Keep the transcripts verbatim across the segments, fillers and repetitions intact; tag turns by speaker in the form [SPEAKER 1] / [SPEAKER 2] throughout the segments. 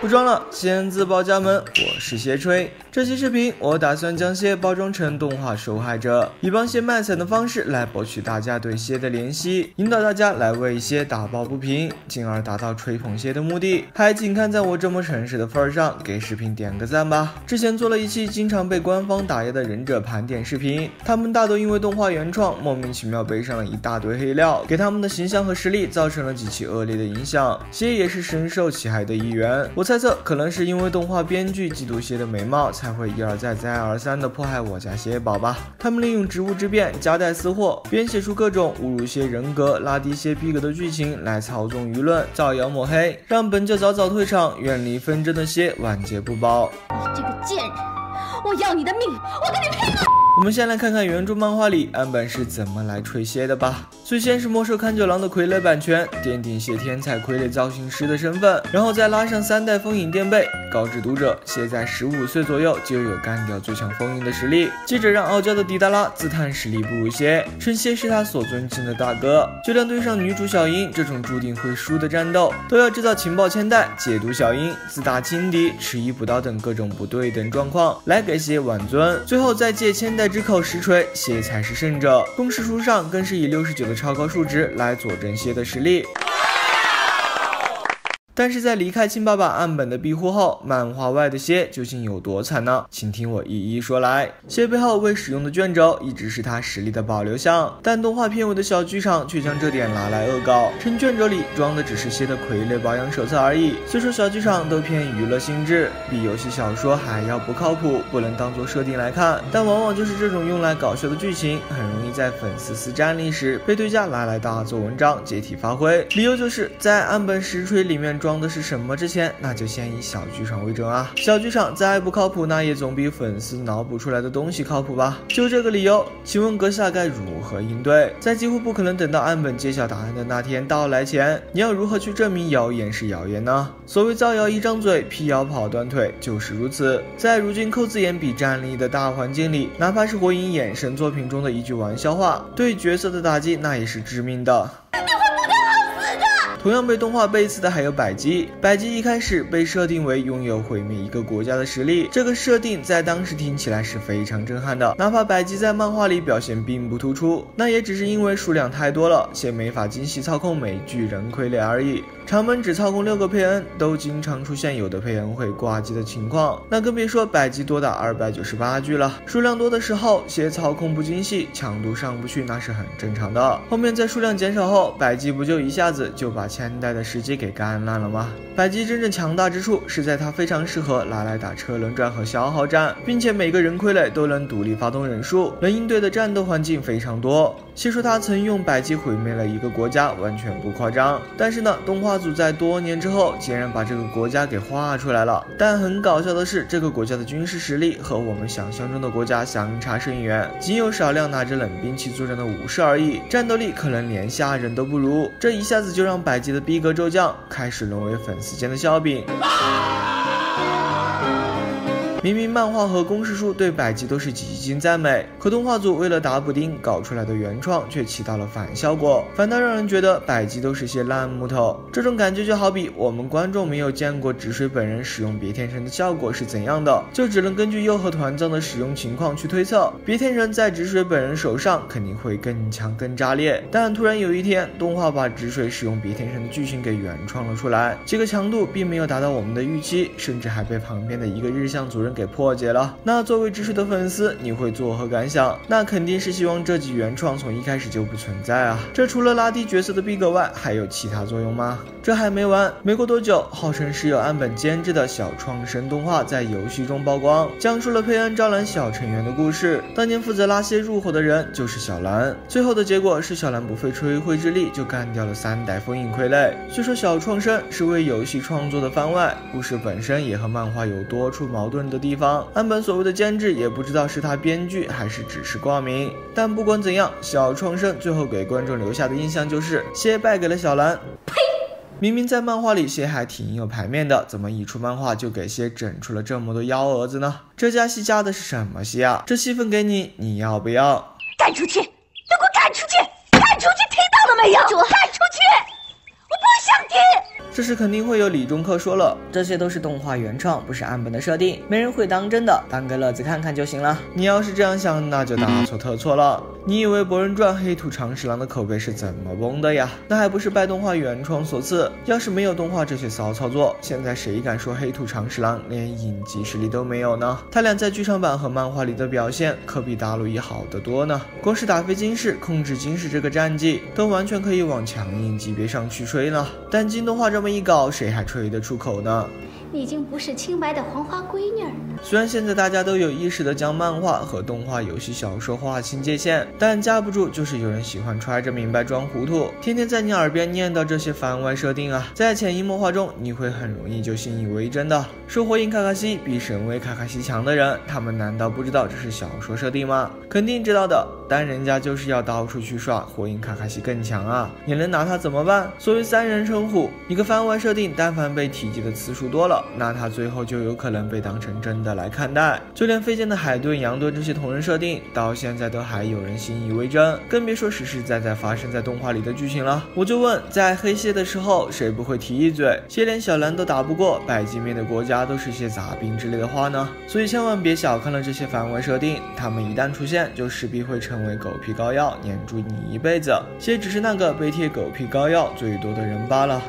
[SPEAKER 1] 不装了，先自报家门，我是谢吹。这期视频我打算将蝎包装成动画受害者，以帮蝎卖惨的方式来博取大家对蝎的怜惜，引导大家来为蝎打抱不平，进而达到吹捧蝎的目的。还请看在我这么诚实的份上，给视频点个赞吧。之前做了一期经常被官方打压的忍者盘点视频，他们大都因为动画原创莫名其妙背上了一大堆黑料，给他们的形象和实力造成了极其恶劣的影响。蝎也是深受其害的一员。我猜测可能是因为动画编剧嫉妒蝎的美貌，才会一而再再而三的迫害我家蝎宝吧。他们利用职务之便夹带私货，编写出各种侮辱蝎人格、拉低蝎逼格的剧情来操纵舆论，造谣抹黑，让本就早早退场远离纷争的蝎晚节不保。
[SPEAKER 2] 你这个贱人，我要你的命，我跟你拼了！
[SPEAKER 1] 我们先来看看原著漫画里岸本是怎么来吹蝎的吧。最先是没收勘九郎的傀儡版权，奠定蝎天才傀儡造型师的身份，然后再拉上三代风影垫背，告知读者蝎在十五岁左右就有干掉最强风影的实力。接着让傲娇的迪达拉自叹实力不如蝎，称蝎是他所尊敬的大哥。就连对上女主小樱这种注定会输的战斗，都要制造情报千代，解读小樱自大轻敌、迟疑不到等各种不对等状况，来给蝎挽尊。最后再借千代之口实锤，蝎才是胜者。公式书上更是以六十九的超高数值来佐证蝎的实力。但是在离开亲爸爸岸本的庇护后，漫画外的蝎究竟有多惨呢？请听我一一说来。蝎背后未使用的卷轴一直是他实力的保留项，但动画片尾的小剧场却将这点拿来恶搞，称卷轴里装的只是蝎的傀儡保养手册而已。虽说小剧场都偏娱乐性质，比游戏小说还要不靠谱，不能当做设定来看，但往往就是这种用来搞笑的剧情，很容易在粉丝撕战力时被对家拿来大做文章，借题发挥。理由就是在岸本实锤里面装的是什么之前，那就先以小剧场为准啊。小剧场再不靠谱，那也总比粉丝脑补出来的东西靠谱吧。就这个理由，请问阁下该如何应对？在几乎不可能等到岸本揭晓答案的那天到来前，你要如何去证明谣言是谣言呢？所谓造谣一张嘴，辟谣跑断腿，就是如此。在如今扣字眼比战力的大环境里，哪怕是火影衍生作品中的一句玩笑话，对角色的打击那也是致命的。同样被动画背刺的还有百吉。百吉一开始被设定为拥有毁灭一个国家的实力，这个设定在当时听起来是非常震撼的。哪怕百吉在漫画里表现并不突出，那也只是因为数量太多了，且没法精细操控每具人傀儡而已。长本只操控六个佩恩，都经常出现有的佩恩会挂机的情况，那更别说百吉多达二百九十八具了。数量多的时候，蝎操控不精细，强度上不去，那是很正常的。后面在数量减少后，百吉不就一下子就把千代的时机给干烂了吗？百吉真正强大之处是在它非常适合拿来打车轮转和消耗战，并且每个人傀儡都能独立发动忍术，能应对的战斗环境非常多。虽说他曾用百吉毁灭了一个国家，完全不夸张，但是呢，动画组在多年之后竟然把这个国家给画出来了。但很搞笑的是，这个国家的军事实力和我们想象中的国家相差甚远，仅有少量拿着冷兵器作战的武士而已，战斗力可能连下人都不如。这一下子就让百吉的逼格骤降，开始沦为粉丝间的笑柄。明明漫画和公式书对百吉都是极尽赞美，可动画组为了打补丁搞出来的原创却起到了反效果，反倒让人觉得百吉都是些烂木头。这种感觉就好比我们观众没有见过止水本人使用别天神的效果是怎样的，就只能根据鼬和团藏的使用情况去推测，别天神在止水本人手上肯定会更强更炸裂。但突然有一天，动画把止水使用别天神的剧情给原创了出来，这个强度并没有达到我们的预期，甚至还被旁边的一个日向主人给破解了。那作为止水的粉丝，你会作何感想？那肯定是希望这集原创从一开始就不存在啊！这除了拉低角色的逼格外，还有其他作用吗？这还没完，没过多久，号称是由岸本监制的小创生动画在游戏中曝光，讲述了佩恩招揽小成员的故事。当年负责拉蝎入伙的人就是小兰，最后的结果是小兰不费吹灰之力就干掉了三代风影傀儡。虽说小创生是为游戏创作的番外，故事本身也和漫画有多处矛盾的地方。岸本所谓的监制也不知道是他编剧还是只是挂名，但不管怎样，小创生最后给观众留下的印象就是蝎败给了小兰。呸！明明在漫画里蝎还挺有排面的，怎么一出漫画就给蝎整出了这么多幺蛾子呢？这家戏加的是什么戏啊？这戏份给你，你要不要？
[SPEAKER 2] 赶出去！给我赶出去！赶出去！听到了没有？赶出去！我不想听！
[SPEAKER 1] 这时肯定会有理中客说了，这些都是动画原创，不是岸本的设定，没人会当真的，当个乐子看看就行了。你要是这样想，那就大错特错了。你以为《博人传》黑土长十郎的口碑是怎么崩的呀？那还不是拜动画原创所赐。要是没有动画这些骚操作，现在谁敢说黑土长十郎连影集实力都没有呢？他俩在剧场版和漫画里的表现可比大陆一好得多呢。光是打飞金士、控制金士这个战绩，都完全可以往强硬级别上去吹了。但金动画这么一搞，谁还吹得出口呢？
[SPEAKER 2] 你已经不是清白的黄花闺女了。
[SPEAKER 1] 虽然现在大家都有意识的将漫画和动画、游戏、小说划清界限，但架不住就是有人喜欢揣着明白装糊涂，天天在你耳边念叨这些番外设定啊，在潜移默化中，你会很容易就信以为真的。说火影卡卡西比神威卡卡西强的人，他们难道不知道这是小说设定吗？肯定知道的，但人家就是要到处去耍火影卡卡西更强啊，你能拿他怎么办？所谓三人成虎，一个番外设定，但凡被提及的次数多了，那他最后就有可能被当成真的来看待。就连飞剑的海遁、杨遁这些同人设定，到现在都还有人信以为真，更别说实实在在发生在动画里的剧情了。我就问，在黑蟹的时候，谁不会提一嘴蟹连小兰都打不过，百几面的国家都是些杂兵之类的话呢？所以千万别小看了这些番外设定，他们一旦出现，就势必会成为狗皮膏药，黏住你一辈子。蟹只是那个被贴狗皮膏药最多的人罢了。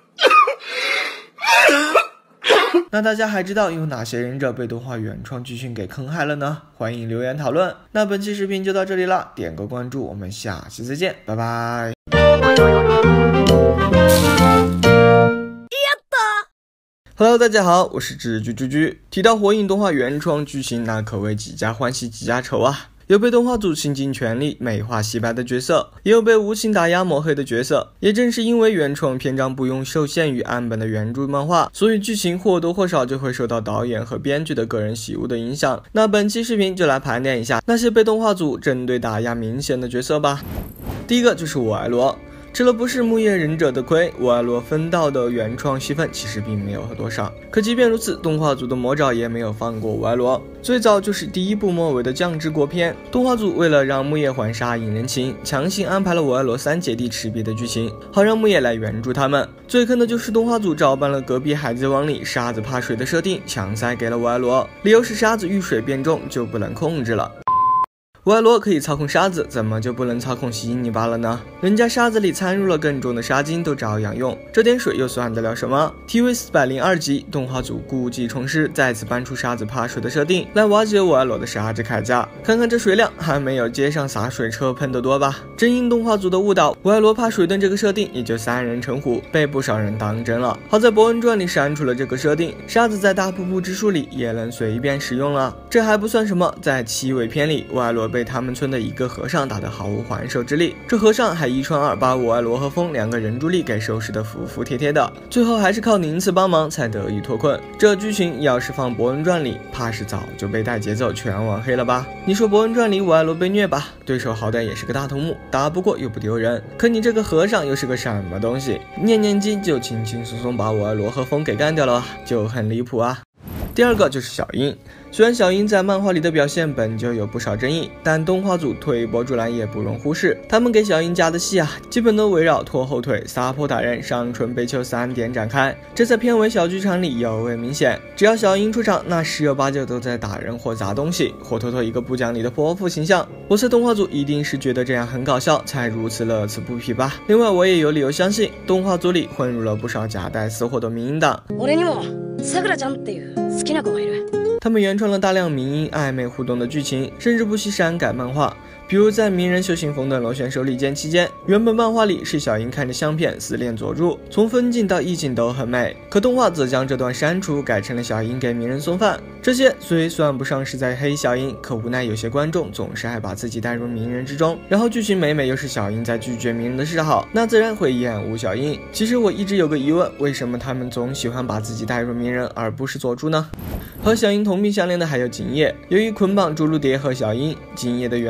[SPEAKER 1] 那大家还知道有哪些忍者被动画原创剧情给坑害了呢？欢迎留言讨论。那本期视频就到这里了，点个关注，我们下期再见，拜拜。Hello， 大家好，我是智居居居。提到火影动画原创剧情，那可谓几家欢喜几家愁啊。有被动画组倾尽全力美化洗白的角色，也有被无情打压抹黑的角色。也正是因为原创篇章不用受限于岸本的原著漫画，所以剧情或多或少就会受到导演和编剧的个人喜恶的影响。那本期视频就来盘点一下那些被动画组针对打压明显的角色吧。第一个就是我爱罗。吃了不是木叶忍者的亏，我爱罗分到的原创戏份其实并没有多少。可即便如此，动画组的魔爪也没有放过我爱罗。最早就是第一部末尾的降之国篇，动画组为了让木叶还杀引人情，强行安排了我爱罗三姐弟吃瘪的剧情，好让木叶来援助他们。最坑的就是动画组照搬了隔壁海贼王里沙子怕水的设定，强塞给了我爱罗，理由是沙子遇水变重就不能控制了。我爱罗可以操控沙子，怎么就不能操控吸引泥巴了呢？人家沙子里掺入了更重的沙精都照样用，这点水又算得了什么？ T V 四百零二集，动画组故技重施，再次搬出沙子怕水的设定，来瓦解我爱罗的沙之铠甲。看看这水量，还没有街上洒水车喷得多吧？正因动画组的误导，我爱罗怕水遁这个设定也就三人成虎，被不少人当真了。好在《博人传》里删除了这个设定，沙子在大瀑布之术里也能随便使用了。这还不算什么，在七尾篇里，我爱罗被他们村的一个和尚打得毫无还手之力，这和尚还一传二，把我爱罗和风两个人助力给收拾得服服帖帖的，最后还是靠宁次帮忙才得以脱困。这剧情要是放《博人传》里，怕是早就被带节奏全网黑了吧？你说《博人传》里我爱罗被虐吧，对手好歹也是个大头目，打不过又不丢人，可你这个和尚又是个什么东西？念念经就轻轻松松把我爱罗和风给干掉了，就很离谱啊。第二个就是小樱。虽然小樱在漫画里的表现本就有不少争议，但动画组推波助澜也不容忽视。他们给小樱加的戏啊，基本都围绕拖后腿、撒泼打人、上唇被求三点展开，这在片尾小剧场里尤为明显。只要小樱出场，那十有八九都在打人或砸东西，活脱脱一个不讲理的泼妇形象。我猜动画组一定是觉得这样很搞笑，才如此乐此不疲吧。另外，我也有理由相信，动画组里混入了不少夹带私货的民营党。他们原创了大量民营暧昧互动的剧情，甚至不惜删改漫画。比如在鸣人修行冯等楼选手礼剑期间，原本漫画里是小樱看着相片撕恋佐助，从分镜到意境都很美，可动画则将这段删除，改成了小樱给鸣人送饭。这些虽算不上是在黑小樱，可无奈有些观众总是爱把自己带入鸣人之中，然后剧情每每又是小樱在拒绝鸣人的示好，那自然会厌恶小樱。其实我一直有个疑问，为什么他们总喜欢把自己带入鸣人而不是佐助呢？和小樱同病相怜的还有景野，由于捆绑朱露蝶和小樱，景野的原创戏份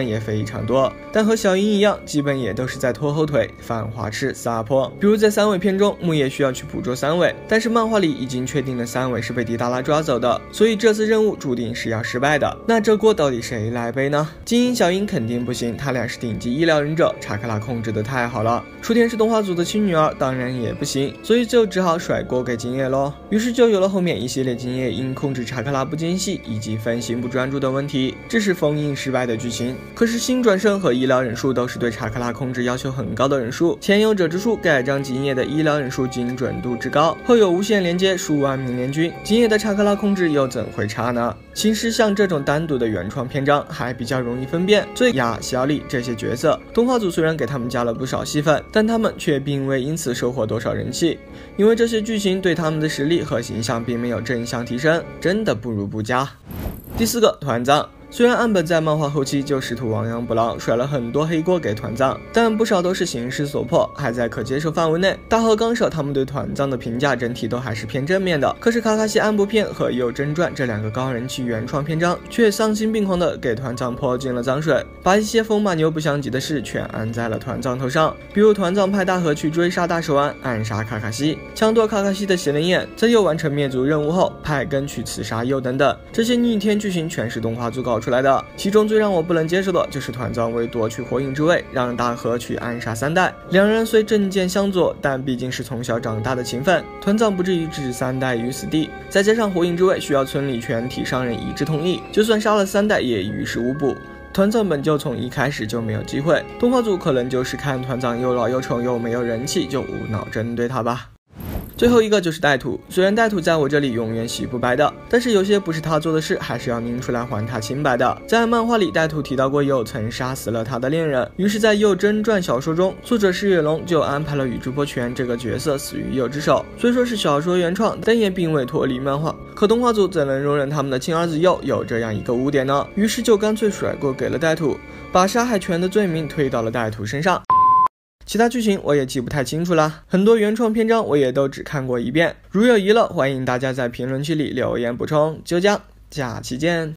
[SPEAKER 1] 段也非常多，但和小樱一样，基本也都是在拖后腿、犯花痴、撒泼。比如在三尾篇中，木叶需要去捕捉三尾，但是漫画里已经确定了三尾是被迪达拉抓走的，所以这次任务注定是要失败的。那这锅到底谁来背呢？金樱、小樱肯定不行，他俩是顶级医疗忍者，查克拉控制的太好了。雏田是动画组的亲女儿，当然也不行，所以就只好甩锅给金叶咯。于是就有了后面一系列金叶因控制查克拉不精细以及分心不专注的问题，致使封印失败的剧情。可是新转生和医疗忍术都是对查克拉控制要求很高的忍术，前有者之术盖章金叶的医疗忍术精准度之高，后有无限连接数万名联军，金叶的查克拉控制又怎会差呢？其实像这种单独的原创篇章还比较容易分辨最雅、小李这些角色，动画组虽然给他们加了不少戏份，但他们却并未因此收获多少人气，因为这些剧情对他们的实力和形象并没有正向提升，真的不如不加。第四个，团藏。虽然岸本在漫画后期就试图亡羊补牢，甩了很多黑锅给团藏，但不少都是形势所迫，还在可接受范围内。大和纲手他们对团藏的评价整体都还是偏正面的，可是卡卡西暗部篇和右真传这两个高人气原创篇章却丧心病狂的给团藏泼进了脏水，把一些风马牛不相及的事全安在了团藏头上。比如团藏派大和去追杀大手丸，暗杀卡卡西，抢夺卡卡西的邪灵眼，在又完成灭族任务后派根去刺杀右等等，这些逆天剧情全是动画组搞出来的。其中最让我不能接受的就是团藏为夺取火影之位，让大和去暗杀三代。两人虽政见相左，但毕竟是从小长大的情分，团藏不至于置三代于死地。再加上火影之位需要村里全体商人一致同意，就算杀了三代也于事无补。团藏本就从一开始就没有机会，动画组可能就是看团藏又老又丑又没有人气，就无脑针对他吧。最后一个就是带土，虽然带土在我这里永远洗不白的，但是有些不是他做的事还是要拎出来还他清白的。在漫画里，带土提到过右曾杀死了他的恋人，于是在右真传小说中，作者石野龙就安排了宇智波全这个角色死于右之手。虽说是小说原创，但也并未脱离漫画，可动画组怎能容忍他们的亲儿子右有这样一个污点呢？于是就干脆甩锅给了带土，把杀害全的罪名推到了带土身上。其他剧情我也记不太清楚了，很多原创篇章我也都只看过一遍，如有遗漏，欢迎大家在评论区里留言补充。就这样，下期见。